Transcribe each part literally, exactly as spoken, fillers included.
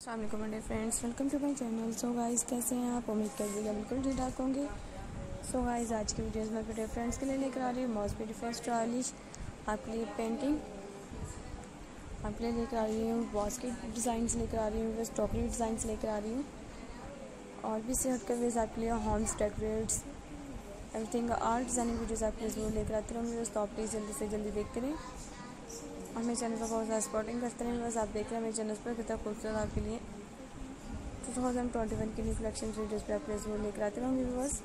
अस्सलाम वालेकुम मेरे friends, welcome to my channel. So guys, कैसे हैं आप? उम्मीद करिएगा बिल्कुल ठीक ठाक होंगे। सो गाइस, आज की वीडियोस में अपने फ्रेंड्स के लिए लेकर आ रही हूँ मॉस ब्यूटीफुल स्टाइलिश आपके लिए पेंटिंग आपके लिए लेकर आ रही हूँ। बास्केट डिज़ाइंस लेकर आ रही हूँ, बस टोकरी डिज़ाइंस लेकर आ रही हूँ और भी से हटकर वेज आपके लिए homes decorates everything art designing videos आपके लिए ज़रूर लेकर आती रहूँगी। बस तो आप प्लीज़ जल्दी से जल्दी देखते रहें और मेरे चैनल पर बहुत ज़्यादा सपोर्टिंग करते रहें। बस आप देख रहे हैं मेरे चैनल पर कितना खूबसूरत आपके लिए टू थाउजेंड ट्वेंटी वन की न्यू कलेक्शन वीडियोज़ पर आप प्लीज़ वो लेकर आते रहूँगी। बस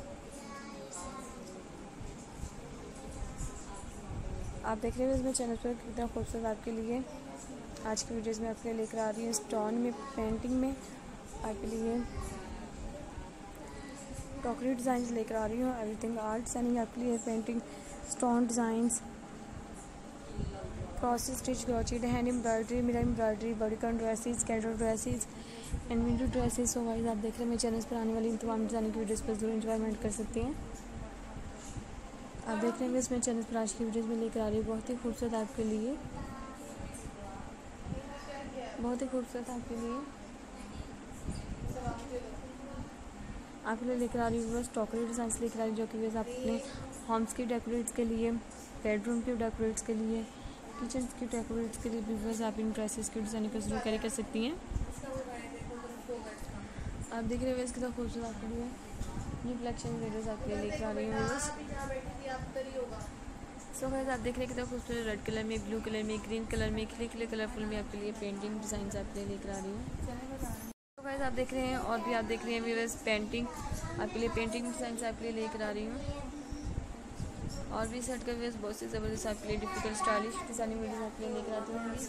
आप देख रहे हैं मेरे चैनल पर कितना खूबसूरत आपके लिए आज की वीडियोज़ में आपके लिए लेकर आ रही हूँ। स्टोन में पेंटिंग में आपके लिए टोकरी डिज़ाइंस लेकर आ रही हूँ। एवरीथिंग आर्ट डिज़ाइनिंग आपके लिए painting stone designs cross stitch crocheted hand embroidery mirror embroidery bodycon dresses casual dresses and window dresses. So guys, आप देख रहे हैं मेरे चैनल पर आने वाली इन तमाम डिज़ाइनिंग की वीडियोस पर जरूर इंजॉयमेंट कर सकते हैं। आप देख रहे हैं इसमें चैनल पर आज की वीडियोस में लेकर आ रही हूँ बहुत ही खूबसूरत आपके लिए बहुत ही खूबसूरत आपके लिए आपके लिए लेकर आ रही हूँ बस टोकरी डिज़ाइंस लेकर आ रही हूँ जो कि बस आप अपने होम्स की डेकोरेट्स के लिए, बेडरूम के डेकोरेट्स के लिए, किचन की डेकोरेट्स के लिए भी बस आप इन ड्रेसेस की डिज़ाइनिंग पर जरूर कैरी कर सकती हैं। आप देख रहे हैं कितना खूबसूरत आपके लिए न्यू कलेक्शन वीडियोस आपके लिए लेकर आ रही हूँ बस। सो गाइस, आप देख रहे हैं कितना खूबसूरत रेड कलर में, ब्लू कलर में, ग्रीन कलर में, खिले खिले कलरफुल में आपके लिए पेंटिंग डिज़ाइन आपके लिए लेकर आ रही हूँ। तो गाइस, आप देख रहे हैं और भी आप देख रहे हैं व्यूअर्स पेंटिंग आपके लिए पेंटिंग डिज़ाइन आपके लिए लेकर आ रही हूँ और भी सेट कर व्यूअर्स बहुत से ज़बरदस्त आपके लिए डिफिकल्ट स्टाइलिश डिज़ाइनिंग वीडियोस आपके लिए लेकर आती हूँ।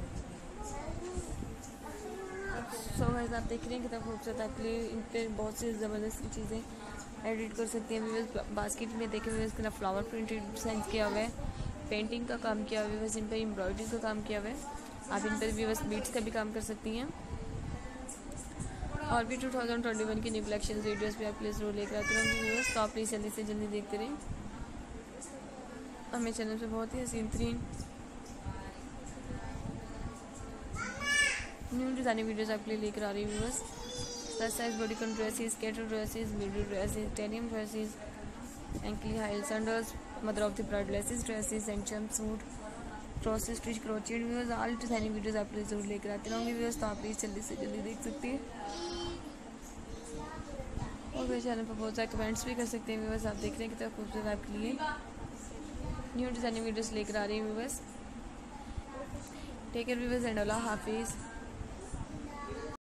सो गाइस, आप देख रहे हैं कितना खूबसूरत आपके लिए इन पर बहुत सी ज़बरदस्त चीज़ें एडिट कर सकती हैं। व्यूअर्स बास्केट में देखें व्यूअर्स कितना फ्लावर प्रिंटेड डिज़ाइन किया हुआ है, पेंटिंग का काम किया हुआ है, व्यूअर्स इन पर एम्ब्रॉयडरी का काम किया हुआ है। आप इन पर व्यूअर्स बीट्स का भी काम कर सकती हैं और भी टू थाउजेंड ट्वेंटी वन की न्यू कलेक्शन वीडियोस भी आप प्लीज़ जरूर लेकर आते रहूँगी व्यूअर्स। तो आप प्लीज़ जल्दी से जल्दी देखते रहें हमें चैनल पे बहुत ही हसीन तरीन न्यू डिज़ाइनिंग वीडियोस आपके लिए लेकर आ रही हूँ viewers. Plus size bodycon dresses, cattle dresses, midi dresses, denim dresses, ankle high sandals, mother of the bride laces dresses and jumpsuit, cross stitch crocheted viewers. All designing videos आप please जरूर लेकर आते रहूँगी viewers. तो आप please जल्दी से जल्दी देख सकते हैं और मेरे चैनल पर बहुत सारे कमेंट्स भी कर सकते हैं व्यूअर्स। आप देख रहे हैं कितना खूबसूरत आपके लिए न्यू डिज़ाइनिंग वीडियोस लेकर आ रही हूँ viewers. Take care viewers and अल्लाह हाफिज़।